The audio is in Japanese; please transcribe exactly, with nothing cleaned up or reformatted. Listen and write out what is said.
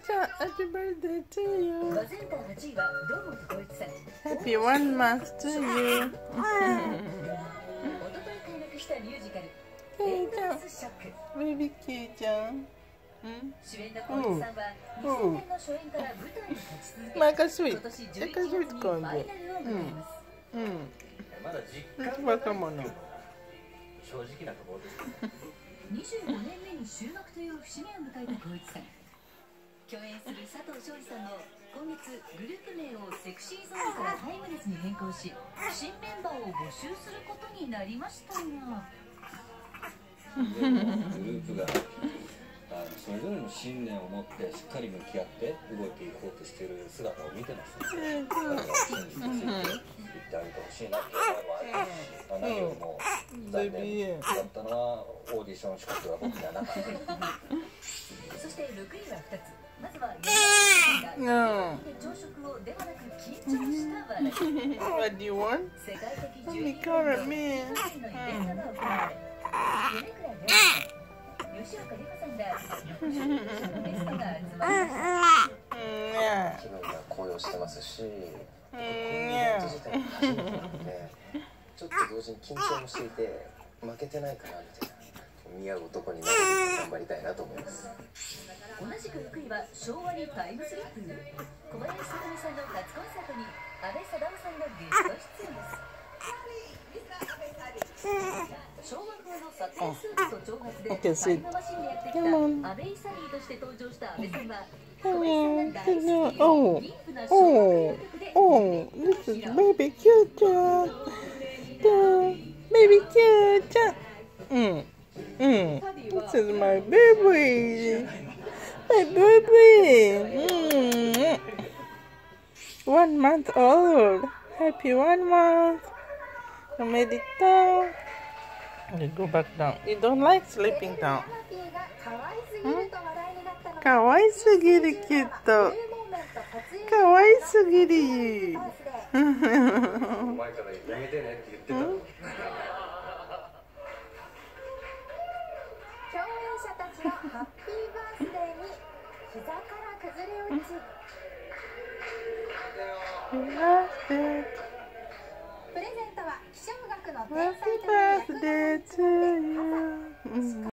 ちゃん、Happy birthday to you. バズーカはちいは堂本光一さん。 Happy one month to you. おととい開幕したミュージカルエンドレスショック。 ベビーキーちゃん。 主演の光一さんはにせんねんの初演から舞台に立ち続け、 Makasweet. 今年じゅういちがつにファイナルを迎えます。 まだ実感若者。 正直なところです。 にじゅうごねんめに就学という節目を迎えた光一さん。共演する佐藤勝利さんも今月グループ名をセクシーゾーンからタイムレスに変更し、新メンバーを募集することになりましたが、 グループがあのそれぞれの信念を持ってしっかり向き合って動いていこうとしている姿を見てますね。だから信じてついていってあげてほしいなっていう思いもあるし、何よりも残念だったのはオーディション資格が僕にはなかった。 そしてろくいはふたつ。まずは山口さんが朝食をではなく緊張した話題。 What do you want? 世界的 Let じゅう me にん call の it me. のイベントが行われ、米倉涼子さん、吉岡里帆さんらろくじゅうにん以上のゲストが集まりました。 気分が高揚してますし、このイベント自体が初めてなので、ちょっと同時に緊張もしていて、負けてないかなみたいな、似合う男になるべく頑張りたいなと思います。 同じくろくいは昭和にタイムスリップ。小林聡美さんの初コンサートに阿部サダヲさんがゲスト出演です。昭和風のサテンスーツと長髪でタイムマシンでやってきた阿部イサリーとして登場した阿部さんは、小林さんが大好きというディープな昭和歌謡曲で Oh, this is baby cute ちゃん。Baby cute ちゃん。うん。うん。This is my baby. My baby. うん。One month old. Happy one month. おめでとう。You go back down. You don't like sleeping down. かわいすぎるキュット。かわいすぎる。 前からやめてねって言ってたの。 共演者たちがハッピーバースデーに膝から崩れ落ち、プレゼントは気象学の天才という役柄にちなんで